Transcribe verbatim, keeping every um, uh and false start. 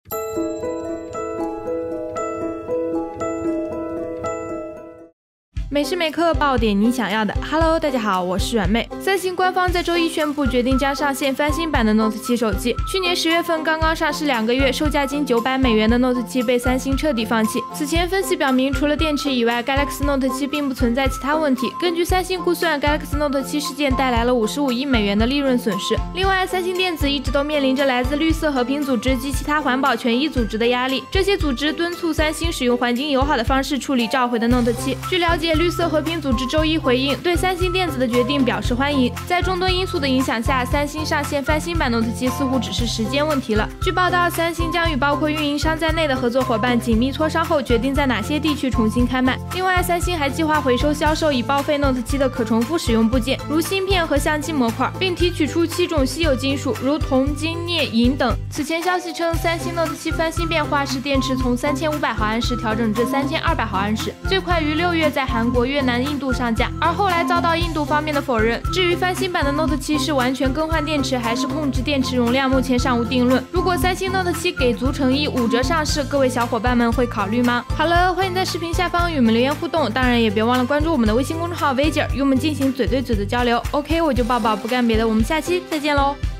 每时每刻爆点你想要的。Hello， 大家好，我是软妹。三星官方在周一宣布，决定将上线翻新版的 Note 七手机。去年十月份刚刚上市两个月，售价仅九百美元的 Note 七被三星彻底放弃。此前分析表明，除了电池以外 ，Galaxy Note 七并不存在其他问题。根据三星估算 ，Galaxy Note 七事件带来了五十五亿美元的利润损失。另外，三星电子一直都面临着来自绿色和平组织及其他环保权益组织的压力，这些组织敦促三星使用环境友好的方式处理召回的 Note 七。据了解，绿色和平组织周一回应，对三星电子的决定表示欢迎。在众多因素的影响下，三星上线翻新版 Note 七似乎只是时间问题了。据报道，三星将与包括运营商在内的合作伙伴紧密磋商后，决定在哪些地区重新开卖。另外，三星还计划回收销售已报废 Note 七的可重复使用部件，如芯片和相机模块，并提取出七种稀有金属，如铜、金、镍、银等。此前消息称，三星 Note 七翻新变化是电池从三千五百毫安时调整至三千二百毫安时，最快于六月在韩国、越南、印度上架，而后来遭到印度方面的否认。至于翻新版的 Note 七是完全更换电池还是控制电池容量，目前尚无定论。如果三星 Note 七给足诚意，五折上市，各位小伙伴们会考虑吗？好了，欢迎在视频下方与我们留言互动，当然也别忘了关注我们的微信公众号 V 姐，与我们进行嘴对嘴的交流。OK， 我就抱抱，不干别的，我们下期再见喽。